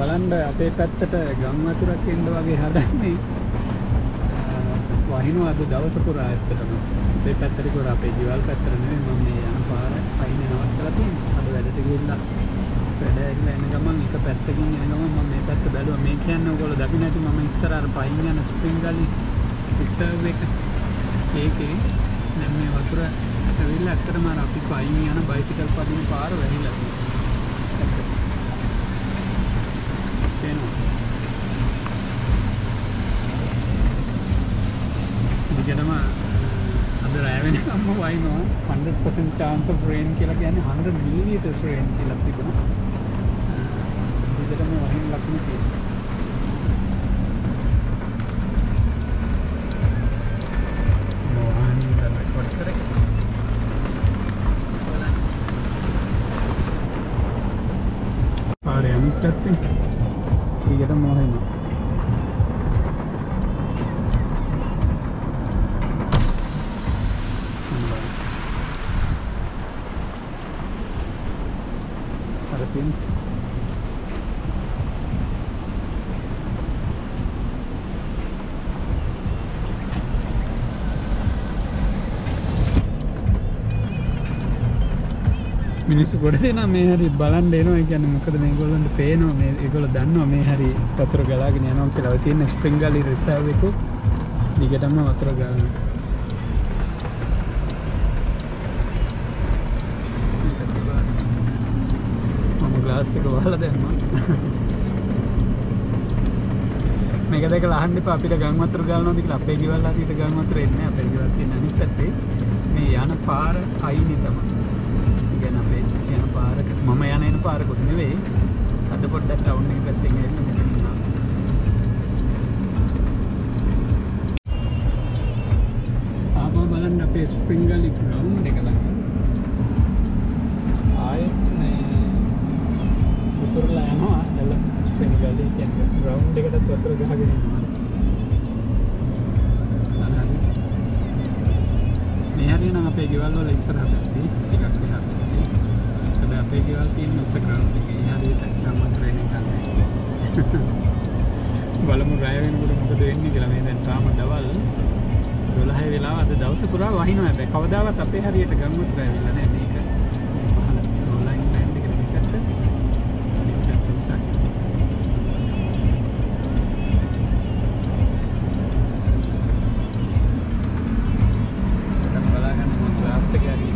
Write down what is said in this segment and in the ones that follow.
බලන්න අපේ පැත්තට ගම් වතුරක් එන්න වගේ හදන්නේ වහිනවා අද දවස පුරා ඇත්තටම අපේ පැත්තට පුර අපේ ගෙවල් පැත්තට නෙවෙයි මම මේ යන පාර පයින් නවත්තලා තියෙන්නේ අද වැඩට ගිහිල්ලා වැඩ ඇවිල්ලා එන ගමන් එක පැත්තකින් එන ගමන් මම මේ පැත්ත බැලුවා මේ කියන්නේ ඔයගොල්ලෝ දකින්න ඇති මම ඉස්සර අර පයින් යන ස්ප්‍රින්ග් ගලි රිසර්ව් එක ඒකේ දැන් මේ වතුර ඇවිල්ලා ඇත්තටම අර අපි පයින් යන බයිසිකල් පදින පාර වැහිලා තියෙනවා දිගටම අද රැ වෙනකම්ම වයින්නවා 100% chance of rain කියලා කියන්නේ 100 millimeters rain කියලා තිබුණා. දිගටම වහින ලක්ෂණ තියෙනවා. මොහානි දැන් රෙකෝඩ් කරේ. පාරේ අනිත් පැත්තේ දිගටම වහිනවා. මිනිස්සු ගොඩ දෙනා මේ හරි බලන්න එනවා. ඒ කියන්නේ මොකද මේගොල්ලන්ට පේනවා මේ ඒගොල්ලෝ දන්නවා මේ හරි වතුර ගලාගෙන යනවා කියලා. ඔය තියෙන ස්ප්‍රින්ග් ගලි රිසර්ව් එක දිගටම වතුර ගලනවා. මම ග්ලාස් එක වහලා දැම්මා. මේක දැකලා අහන්න එපා අපිට ගම් වතුර ගලනවාද කියලා. අපේ ගෙවල් හරියට ගම් වතුර එන්නේ නැහැ. අපේ ගෙවල් තියෙන අනිත් පැත්තේ මේ යන පාර අයිනේ තමයි. මම යන එන පාරකුත් නෙවෙයි අද පොඩ්ඩක් ටවුන් එක පැත්තෙන් ගිහින් මෙතන ඉන්නවා. ආපහු බලන්න අපේ ස්ප්‍රින්ග් ගලි ග්‍රවුන්ඩ් එක ළඟ ආයෙත් මේ උතුරලා යනවා. එළ ස්ප්‍රින්ග් ගලි කියන්නේ ග්‍රවුන්ඩ් එකට වතුර ගහගෙන ඉන්නවා. මේ හරියනම් අපේ ගෙවල් වල ඉස්සරහ පැත්තේ ටිකක් එහා පැත්තේ අපේ ගෙවල් තියෙන උස ග්‍රවුන්ඩ් එකේ හරියට ගම් වතුර එන එකයි. බලමු රැය වෙනකොට මොකද වෙන්නේ කියලා. මේ දැන් තාම දවල් 12 වෙලාව අද දවස පුරා වහිනවා. හැබැයි කවදාවත් අපේ හරියට ගම් වතුර ඇවිල්ලා නැහැ. මේක පහළ රෝලයින් ලයින් එකට පිටට ඉස්සක්. බලන්න මම ක්ලාස් එකේ හරි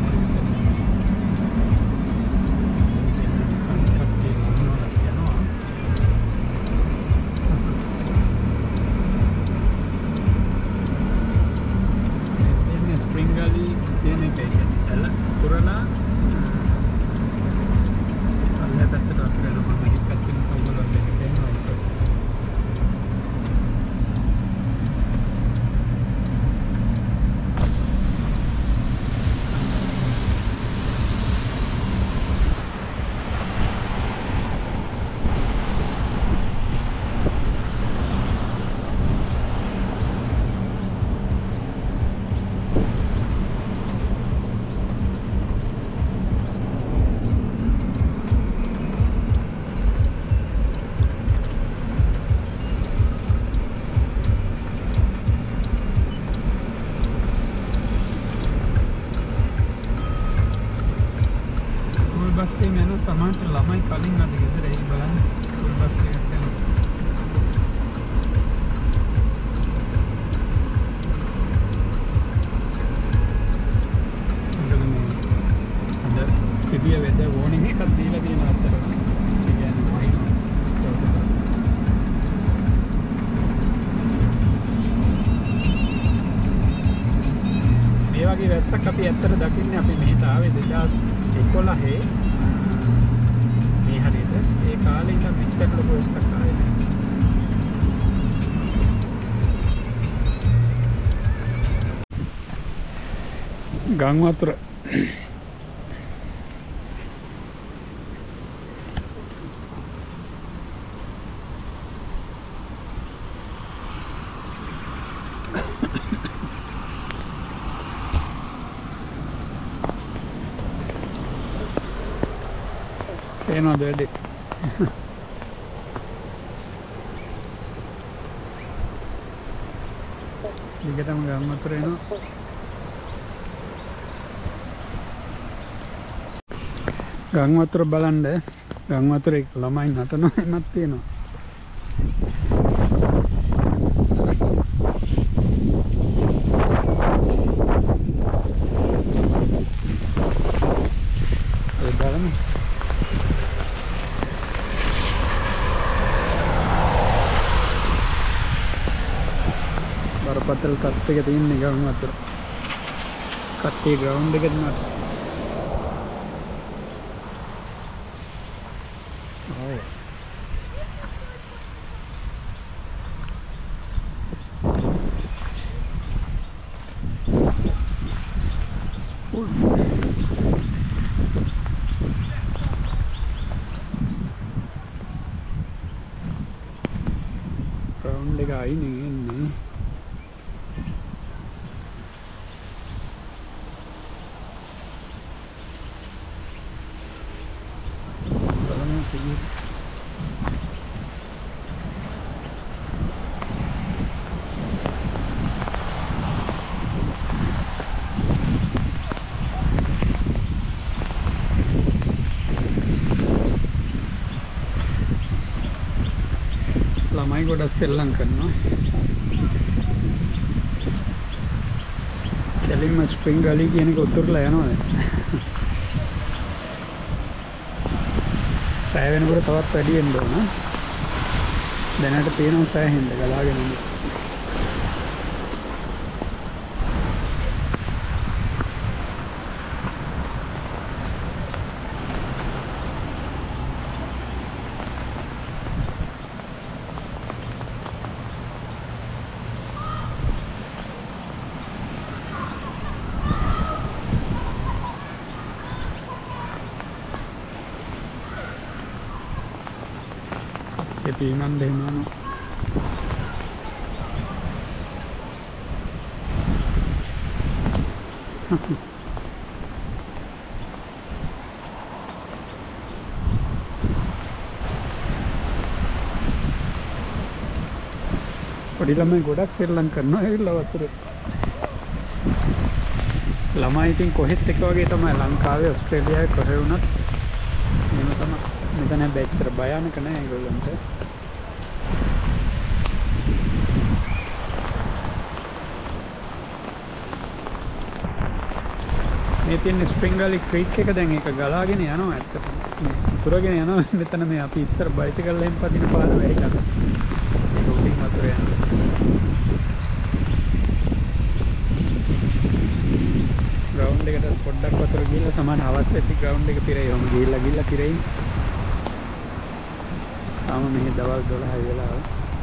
බස් එකේ යන සමහර ළමයි කලින් අද ගෙදර එයි බලන්න ස්කූල් බස් එකකට යනවා. අද සිවිය වෙදර් වෝනින් එකක් දීලා තියෙනවා අතරම. ඒ කියන්නේ වහිනවා. මේ වගේ වැස්සක් අපි ඇත්තට දකින්නේ අපි මෙහෙට ආවේ 2011 මේ හරියට ඒ කාලේ ඉඳන් මෙච්චර ලොකු වැස්සක් ආවේ නැහැ. ගම් වතුර පේනවද වැඩි දිගටම ගම් වතුර එනවා. ගම් වතුර බලන්න ගම් වතුරේ ළමයි නටනවා එමත් තියෙනවා. ඒ බලන්න. බරපතල තත්ත්වයක තියෙන ගම් වතුර. කට්ටිය ග්‍රවුන්ඩ් එකේ නටනවා. ග්‍රවුන්ඩ් එක අයිනේ එන්නේ. බලමු කීයද. ළමයි ගොඩක් සෙල්ලම් කරනවා. කෙලින්ම ස්ප්‍රින්ග් ගලී කියන එක උතුරලා යනවා දැන්. සෑය වෙනකොට තවත් වැඩි වෙන්න ඕන. දැනට තියෙනවා සෑහෙන්න ගලාගෙන ඉන්නේ. Ketingan deh mana. පොඩි ළමයි ගොඩක් සෙල්ලම් කරනවා ඇවිල්ලා වතුරේ. ළමයි ඉතින් කොහෙත් එක වගේ තමයි ලංකාවේ ඕස්ට්‍රේලියාවේ කොහෙ වුණත් එහෙම තමයි. මෙතන හැබැයි ඇත්තට භයානක නෑ ඒගොල්ලන්ට. මේ තියෙන ස්ප්‍රින්ග් ගලී ක්‍රීක් එක දැන් ඒක ගලාගෙන යනවා ඇත්තට. පුරගෙන යනවා මෙතන මේ අපි ඉස්සර බයිසිකල් එකෙන් පදින පාර වෙයි ගන්න. ඒක උඩින් වතුර යනවා. ග්‍රවුන්ඩ් එකට පොඩ්ඩක් වතුර ගිහලා සමාන අවශ්‍ය ඇති ග්‍රවුන්ඩ් එක පිරෙයි. ඔහම ගිහලා පිරෙයි. තාම මෙහි දවල් 12 වෙලාව.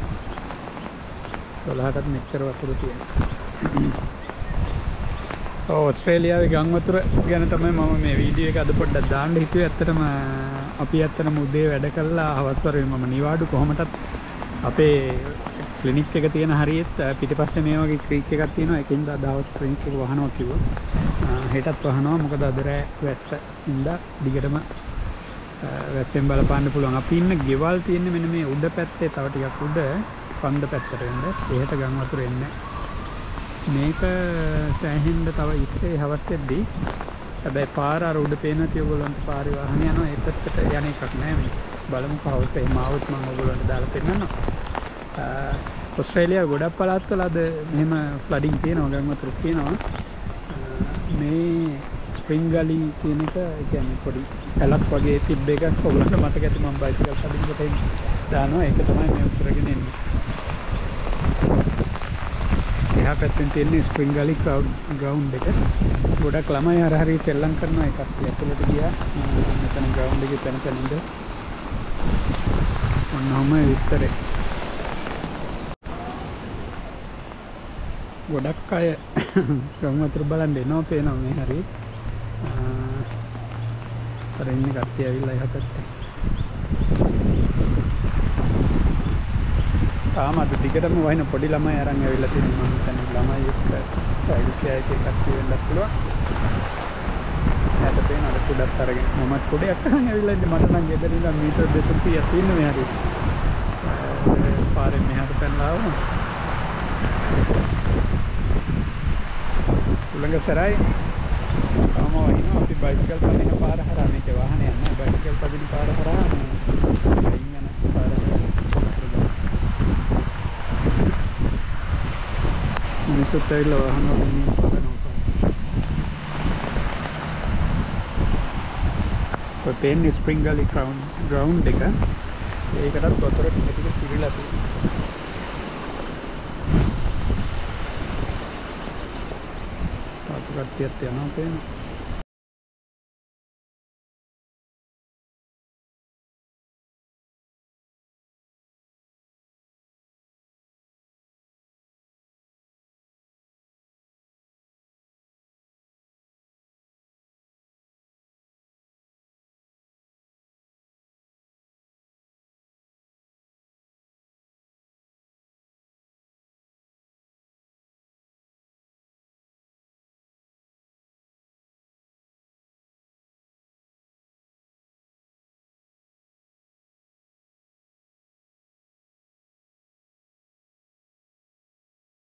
12ටත් මෙච්චර වතුර තියෙනවා. ඕස්ට්‍රේලියාවේ ගම් වතුර ගැන තමයි මම මේ වීඩියෝ එක අද පොඩ්ඩක් දාන්න හිතුවේ. ඇත්තටම අපි ඇත්තටම උදේ වැඩ කළා හවස් වරුවේ මම නිවාඩු කොහමටත් අපේ ක්ලිනික් එක තියෙන හරියට පිටිපස්සේ මේ වගේ ක්‍රීක් එකක් තියෙනවා. ඒකෙන්ද දවස් ක්ලිනික් එක වහනවා කිව්වා. හෙටත් වහනවා මොකද අද රෑ වැස්ස ඉඳලා දිගටම වැස්සෙන් බලපාන්න පුළුවන්. අපි ඉන්න ගෙවල් තියෙන්නේ මෙන්න මේ උඩ පැත්තේ තව ටිකක් උඩ පන්ද පැත්තට එන්න. එහෙට ගම් වතුර එන්නේ. මේක සෑහෙන්න තව ඉස්සේ හවස් වෙද්දී හැබැයි පාර අර උඩ පේන නැති ඔයගොල්ලන්ට පාරේ වාහන යනවා ඒ පැත්තට යන එකක් නෑ මේ. බලමු කවුරුත් එහෙම આવුත් මම ඔයගොල්ලන්ට දාලා පෙන්නන්නම්. ඕස්ට්‍රේලියාව ගොඩක් පළාත්වල අද මෙහෙම ෆ්ලඩින් තියෙනවා ගම් වතුර තියෙනවා. මේ ස්ප්‍රින්ග් ගලී කියන එක කියන්නේ පොඩි පැලක් වගේ තිබ්බ එකක් ඔයගොල්ලන්ට මතක ඇති මම බයිසිකල් පදිනකොට දානවා. ඒක තමයි මේ උතුරගෙන එන්නේ. එහා පැත්තෙන් තියෙන ස්ප්‍රින්ග් ගලී ග්‍රවුන්ඩ් එක. ගොඩක් ළමයි හරි සෙල්ලම් කරනවා එකක්. ඇතුළට ගියා. මෙතන ග්‍රවුන්ඩ් එකේ තැන ඉඳ. ඔන්නෝම විස්තරේ. ගොඩක් අය ගම් වතුර බලන්න එනවා පේනවා මේ හරි. අර ඉන්නේ කට්ටිය ඇවිල්ලා එහා පැත්තේ. තාම අද දිගටම වහින පොඩි ළමයි අරන් ඇවිල්ලා තියෙනවා. මම හිතන්නේ ළමයි එක්ක සයිඩ් එකේ කට්ටිය වෙන්නත් පුළුවන්. ඊට පේන අර කුඩත් අරගෙන මමත් කුඩයක් අරන් ඇවිල්ලා ඉන්නේ. මට නම් ගෙදර ඉඳන් මීටර් 200ක් තියෙන මේ හරි. පාරෙන් මෙහාට පැනලා ආවම උලංග සරයි තාම වහිනවා අපි බයිසිකල් පදින පාර හරහා මේක වාහනේ යන්නේ බයිසිකල් පදින පාර හරහා මේ ඉන්න පාර මිනිස්සුත් ඇවිල්ලා වාහන වලින් පදනවා ඔය පේන්නේ ස්ප්‍රින්ග් ගලි ග්‍රවුන්ඩ් එක ඒකටත් වතුර ටික ටික පිරීලා තියෙනවා තාත්තු කට්ටියත් යනවා පේනවා